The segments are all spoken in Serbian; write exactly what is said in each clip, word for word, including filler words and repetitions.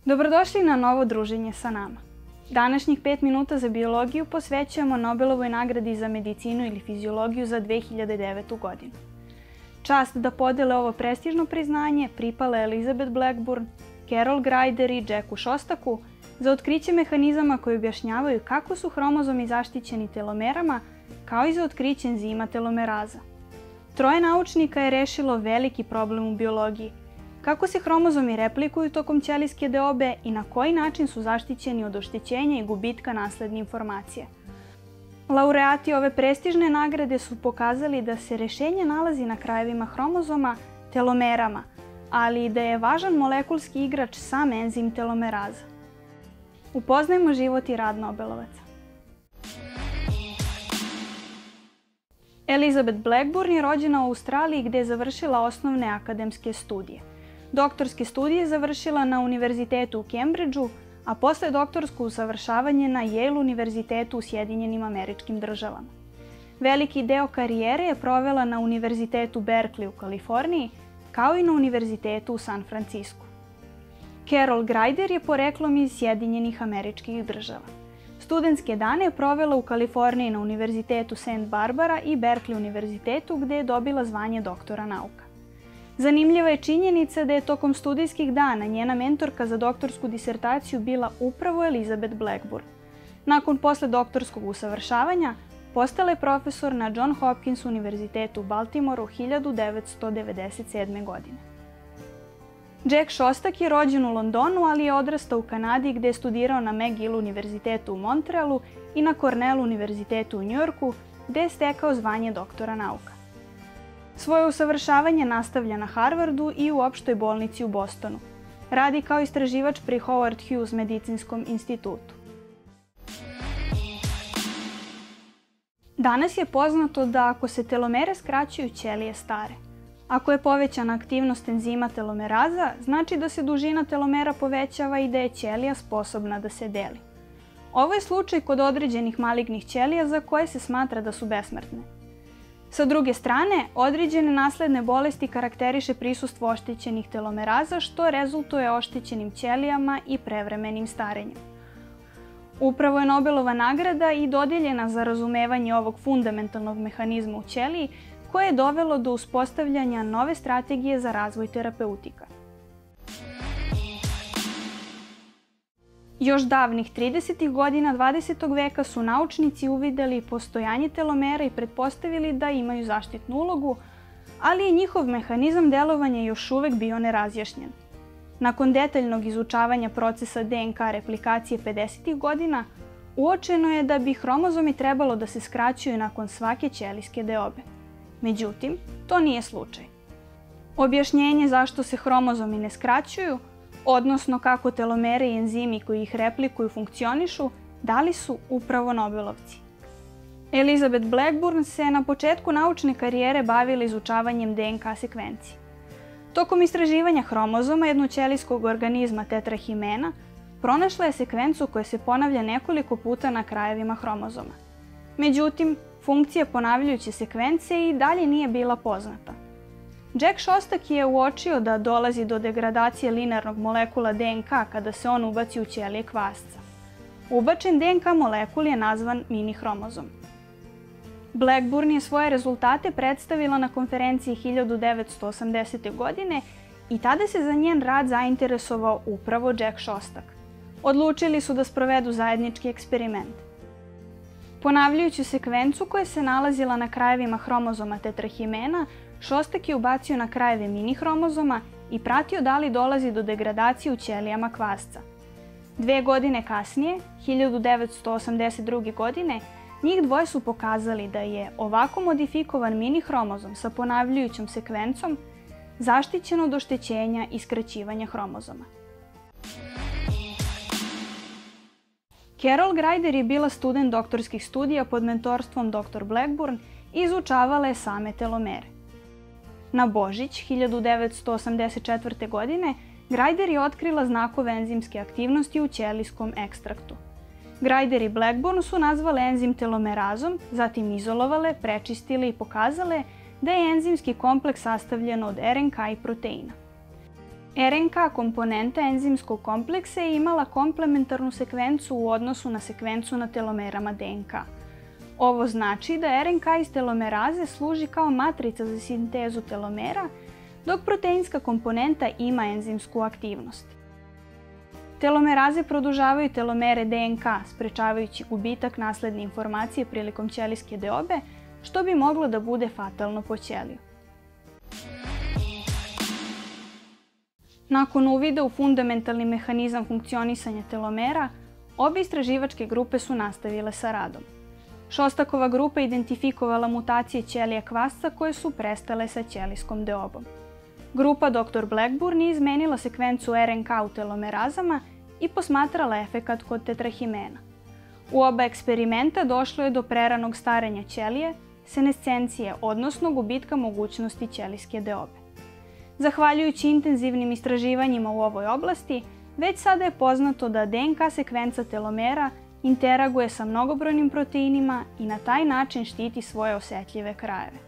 Dobrodošli na novo druženje sa nama. Današnjih pet minuta za biologiju posvećujemo Nobelovoj nagradi za medicinu ili fiziologiju za dve hiljade devetu godinu. Čast da podele ovo prestižno priznanje pripala Elizabeth Blackburn, Carol Greider i Jacku Shostaku za otkriće mehanizama koji objašnjavaju kako su hromozomi zaštićeni telomerama, kao i za otkriće enzima telomeraza. Troje naučnika je rešilo veliki problem u biologiji. Kako se hromozomi replikuju tokom ćelijske deobe i na koji način su zaštićeni od oštećenja i gubitka nasledne informacije. Laureati ove prestižne nagrade su pokazali da se rešenje nalazi na krajevima hromozoma, telomerama, ali i da je važan molekulski igrač sam enzim telomeraza. Upoznajmo život i rad Nobelovaca. Elizabeth Blackburn je rođena u Australiji gde je završila osnovne akademske studije. Doktorske studije je završila na Univerzitetu u Cambridgeu, a posle doktorsko usavršavanje na Yale univerzitetu u Sjedinjenim Američkim Državama. Veliki deo karijere je provela na Univerzitetu Berkeley u Kaliforniji, kao i na Univerzitetu u San Francisku. Carol Greider je poreklom iz Sjedinjenih Američkih Država. Studentske dane je provela u Kaliforniji na Univerzitetu Santa Barbara i Berkeley univerzitetu gde je dobila zvanje doktora nauka. Zanimljiva je činjenica da je tokom studijskih dana njena mentorka za doktorsku disertaciju bila upravo Elizabeth Blackburn. Nakon posle doktorskog usavršavanja postala je profesor na John Hopkins univerzitetu u Baltimoru hiljadu devetsto devedeset sedme. godine. Jack Shostak je rođen u Londonu, ali je odrastao u Kanadi gde je studirao na McGill univerzitetu u Montrealu i na Cornell univerzitetu u Njujorku gde je stekao zvanje doktora nauka. Svoje usavršavanje nastavlja na Harvardu i u opštoj bolnici u Bostonu. Radi kao istraživač pri Howard Hughes medicinskom institutu. Danas je poznato da ako se telomere skraćuju, ćelije stare. Ako je povećana aktivnost enzima telomeraza, znači da se dužina telomera povećava i da je ćelija sposobna da se deli. Ovo je slučaj kod određenih malignih ćelija za koje se smatra da su besmrtne. Sa druge strane, određene nasledne bolesti karakteriše prisustvo oštećenih telomeraza, što rezultuje oštećenim ćelijama i prevremenim starenjem. Upravo je Nobelova nagrada i dodeljena za razumevanje ovog fundamentalnog mehanizma u ćeliji, koje je dovelo do uspostavljanja nove strategije za razvoj terapeutika. Još davnih tridesetih godina dvadesetog veka su naučnici uvideli postojanje telomera i pretpostavili da imaju zaštitnu ulogu, ali je njihov mehanizam delovanja još uvek bio nerazjašnjen. Nakon detaljnog izučavanja procesa D N K replikacije pedesetih godina, uočeno je da bi hromozomi trebalo da se skraćuju nakon svake ćelijske deobe. Međutim, to nije slučaj. Objašnjenje zašto se hromozomi ne skraćuju, odnosno kako telomere i enzimi koji ih replikuju funkcionišu, dali su upravo Nobelovci. Elizabeth Blackburn se na početku naučne karijere bavila izučavanjem D N K sekvenci. Tokom istraživanja hromozoma jednoćelijskog organizma tetrahimena, pronašla je sekvencu koja se ponavlja nekoliko puta na krajevima hromozoma. Međutim, funkcija ponavljajuće sekvence i dalje nije bila poznata. Jack Shostak je uočio da dolazi do degradacije linearnog molekula D N K kada se on ubaci u ćelije kvasca. Ubačen D N K molekul je nazvan mini hromozom. Blackburn je svoje rezultate predstavila na konferenciji hiljadu devetsto osamdesete. godine i tada se za njen rad zainteresovao upravo Jack Shostak. Odlučili su da sprovedu zajednički eksperiment. Ponavljajući sekvencu koja se nalazila na krajevima hromozoma tetrahimena, Shostak je ubacio na krajeve mini hromozoma i pratio da li dolazi do degradacije u ćelijama kvasca. Dve godine kasnije, hiljadu devetsto osamdeset druge. godine, njih dvoje su pokazali da je ovako modifikovan mini hromozom sa ponavljajućom sekvencom zaštićen od oštećenja i skraćivanja hromozoma. Carol Greider je bila student doktorskih studija pod mentorstvom doktor Blackburn i izučavala je same telomere. Na Božić, hiljadu devetsto osamdeset četvrte. godine, Greider je otkrila znakove enzimske aktivnosti u ćelijskom ekstraktu. Greider i Blackburn su nazvale enzim telomerazom, zatim izolovale, prečistile i pokazale da je enzimski kompleks sastavljen od R N K i proteina. R N K komponenta enzimskog kompleksa je imala komplementarnu sekvencu u odnosu na sekvencu na telomerama D N K. Ovo znači da R N K iz telomeraze služi kao matrica za sintezu telomera, dok proteinska komponenta ima enzimsku aktivnost. Telomeraze produžavaju telomere D N K, sprečavajući gubitak nasledne informacije prilikom ćelijske deobe, što bi moglo da bude fatalno po ćeliju. Nakon uvida u fundamentalni mehanizam funkcionisanja telomera, obe istraživačke grupe su nastavile sa radom. Šostakova grupa identifikovala mutacije ćelija kvasca koje su prestale sa ćelijskom deobom. Grupa doktor Blackburn je izmenila sekvencu R N K u telomerazama i posmatrala efekat kod tetrahimena. U oba eksperimenta došlo je do preranog starenja ćelije, senescencije, odnosno gubitka mogućnosti ćelijske deobe. Zahvaljujući intenzivnim istraživanjima u ovoj oblasti, već sada je poznato da D N K sekvenca telomera interaguje sa mnogobrojnim proteinima i na taj način štiti svoje osetljive krajeve.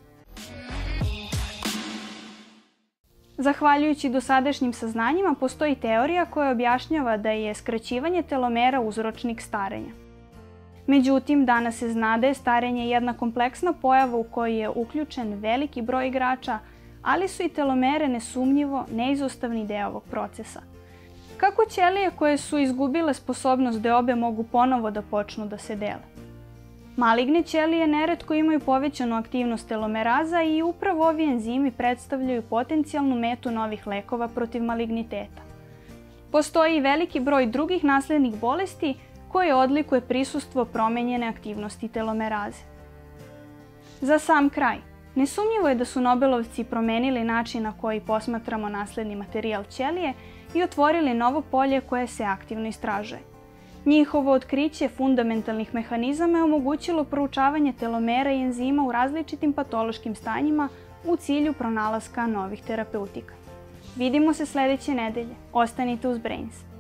Zahvaljujući dosadašnjim saznanjima, postoji teorija koja objašnjava da je skraćivanje telomera uzročnik starenja. Međutim, danas se zna da je starenje jedna kompleksna pojava u kojoj je uključen veliki broj igrača, ali su i telomere nesumnjivo neizostavni deo ovog procesa. Kako ćelije koje su izgubile sposobnost deobe mogu ponovo da počnu da se dele? Maligne ćelije neretko imaju povećanu aktivnost telomeraza i upravo ovi enzimi predstavljaju potencijalnu metu novih lekova protiv maligniteta. Postoji i veliki broj drugih naslednih bolesti koje odlikuje prisustvo promenjene aktivnosti telomeraze. Za sam kraj, nesumnjivo je da su Nobelovci promenili način na koji posmatramo nasledni materijal ćelije i otvorili novo polje koje se aktivno istražuje. Njihovo otkriće fundamentalnih mehanizama je omogućilo proučavanje telomera i enzima u različitim patološkim stanjima u cilju pronalaska novih terapeutika. Vidimo se sledeće nedelje. Ostanite uz Brains.